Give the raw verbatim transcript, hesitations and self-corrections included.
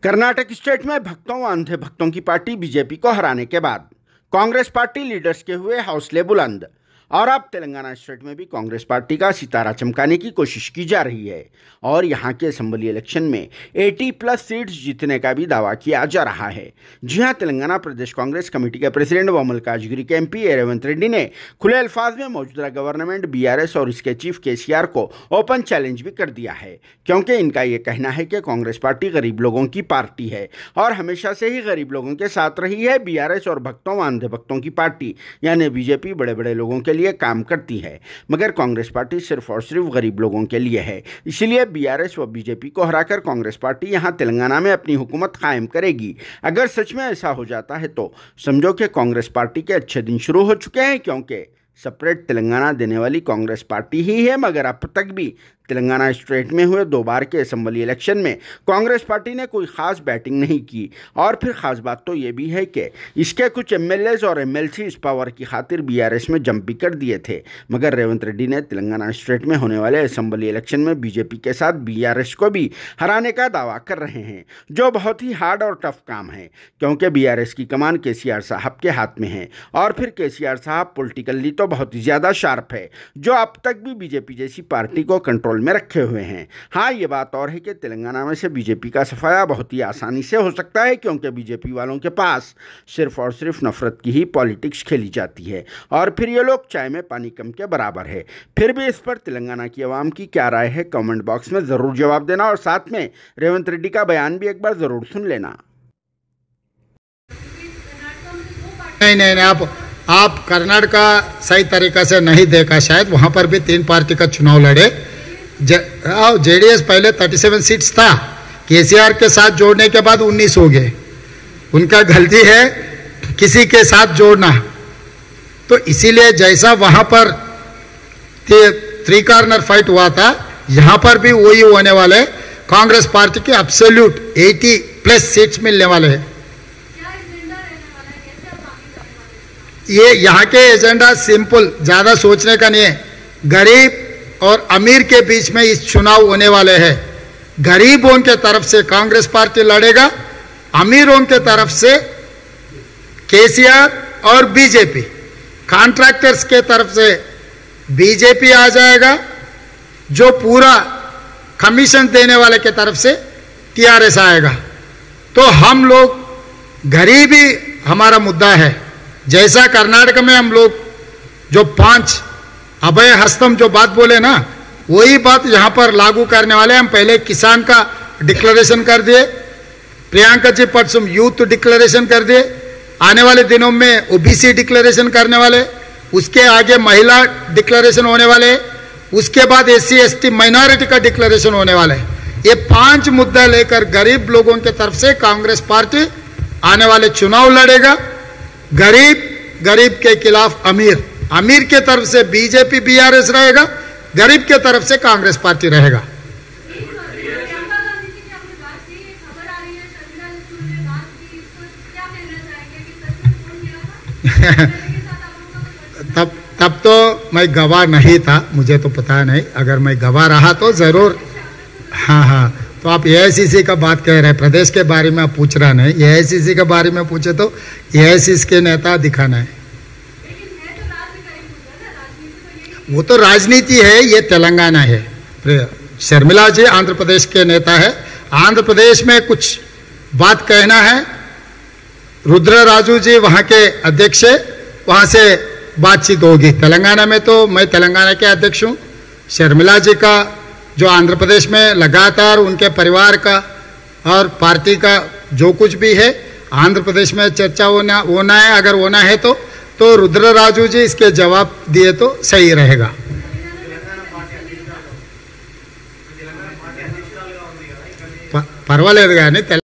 Karnataka state में भक्तों व अंधे भक्तों की पार्टी बीजेपी को हराने के बाद कांग्रेस पार्टी लीडर्स के हुए हौसले बुलंद और अब तेलंगाना स्टेट में भी कांग्रेस पार्टी का सितारा चमकाने की कोशिश की जा रही है और यहां के असेंबली इलेक्शन में अस्सी प्लस सीट्स जीतने का भी दावा किया जा रहा है। जी हां, तेलंगाना प्रदेश कांग्रेस कमेटी के प्रेसिडेंट व मल्काजगिरी के एमपी रेवंत रेड्डी ने खुले अल्फाज में मौजूदा गवर्नमेंट बीआरएस और इसके चीफ केसीआर को ओपन चैलेंज भी कर दिया है, क्योंकि इनका ये कहना है कि कांग्रेस पार्टी गरीब लोगों की पार्टी है और हमेशा से ही गरीब लोगों के साथ रही है। बीआरएस और भक्तों व अंधे भक्तों की पार्टी यानी बीजेपी बड़े बड़े लोगों के लिए काम करती है, मगर कांग्रेस पार्टी सिर्फ और सिर्फ गरीब लोगों के लिए है। इसलिए बीआरएस व बीजेपी को हराकर कांग्रेस पार्टी यहां तेलंगाना में अपनी हुकूमत कायम करेगी। अगर सच में ऐसा हो जाता है तो समझो कि कांग्रेस पार्टी के अच्छे दिन शुरू हो चुके हैं, क्योंकि सेपरेट तेलंगाना देने वाली कांग्रेस पार्टी ही है। मगर अब तक भी तेलंगाना स्टेट में हुए दो बार के असेंबली इलेक्शन में कांग्रेस पार्टी ने कोई खास बैटिंग नहीं की और फिर खास बात तो ये भी है कि इसके कुछ एमएलएज और एमएलसी इस पावर की खातिर बीआरएस में जंप भी कर दिए थे। मगर रेवंत रेड्डी ने तेलंगाना स्टेट में होने वाले असेंबली इलेक्शन में बीजेपी के साथ बीआरएस को भी हराने का दावा कर रहे हैं, जो बहुत ही हार्ड और टफ काम है, क्योंकि बीआरएस की कमान केसीआर साहब के हाथ में है और फिर केसीआर साहब पॉलिटिकली तो बहुत ही ज़्यादा शार्प है, जो अब तक भी बीजेपी जैसी पार्टी को कंट्रोल में रखे हुए हैं। हाँ, ये बात और है कि तेलंगाना में से बीजेपी का सफाया बहुत ही आसानी से हो सकता है, क्योंकि बीजेपी वालों के पास सिर्फ और सिर्फ नफरत की ही पॉलिटिक्स खेली जाती है और फिर ये लोग चाय में पानी कम के बराबर है। फिर भी इस पर तेलंगाना की आवाम की क्या राय है, कमेंट बॉक्स में ज़रूर जवाब देना और साथ में रेवंत रेड्डी का बयान भी एक बार ज़रूर सुन लेना। नहीं नहीं नहीं आप आप कर्नाटक सही तरीका से नहीं देखा, शायद वहां पर भी तीन पार्टी का चुनाव लड़े। जेडीएस पहले सैंतीस सीट्स था, केसीआर के साथ जोड़ने के बाद उन्नीस हो गए। उनका गलती है किसी के साथ जोड़ना, तो इसीलिए जैसा वहां पर थ्री कॉर्नर फाइट हुआ था, यहां पर भी वही होने वाले। कांग्रेस पार्टी के एब्सोल्यूट अस्सी प्लस सीट्स मिलने वाले हैं। ये यहाँ के एजेंडा सिंपल, ज्यादा सोचने का नहीं है। गरीब और अमीर के बीच में इस चुनाव होने वाले हैं। गरीबों के तरफ से कांग्रेस पार्टी लड़ेगा, अमीरों के तरफ से केसीआर और बीजेपी, कॉन्ट्रैक्टर्स के तरफ से बीजेपी आ जाएगा, जो पूरा कमीशन देने वाले के तरफ से टीआरएस आएगा। तो हम लोग, गरीबी हमारा मुद्दा है। जैसा कर्नाटक में हम लोग जो पांच अभय हस्तम जो बात बोले ना, वही बात यहां पर लागू करने वाले। हम पहले किसान का डिक्लेरेशन कर दिए, प्रियंका जी परसों यूथ डिक्लेरेशन कर दिए, आने वाले दिनों में ओबीसी डिक्लेरेशन करने वाले, उसके आगे महिला डिक्लेरेशन होने वाले, उसके बाद एससी एसटी माइनॉरिटी का डिक्लेरेशन होने वाला है। ये पांच मुद्दा लेकर गरीब लोगों के तरफ से कांग्रेस पार्टी आने वाले चुनाव लड़ेगा। गरीब गरीब के खिलाफ अमीर, अमीर के तरफ से बीजेपी बीआरएस रहेगा, गरीब के तरफ से कांग्रेस पार्टी रहेगा। तब तब तो मैं गवाह नहीं था, मुझे तो पता नहीं। अगर मैं गवाह रहा तो जरूर। हाँ हाँ, तो आप एआईसीसी का बात कह रहे हैं, प्रदेश के बारे में आप पूछ रहा नहीं। एआईसीसी के बारे में पूछे तो एआईसीसी के नेता दिखाना है। वो तो राजनीति है, ये तेलंगाना है। शर्मिला जी आंध्र प्रदेश के नेता है, आंध्र प्रदेश में कुछ बात कहना है। रुद्र राजू जी वहां के अध्यक्ष है, वहां से बातचीत होगी। तेलंगाना में तो मैं तेलंगाना के अध्यक्ष हूँ। शर्मिला जी का जो आंध्र प्रदेश में लगातार उनके परिवार का और पार्टी का जो कुछ भी है, आंध्र प्रदेश में चर्चा होना होना है। अगर होना है तो तो रुद्र राजू जी इसके जवाब दिए तो सही रहेगा। परवालेदु गानी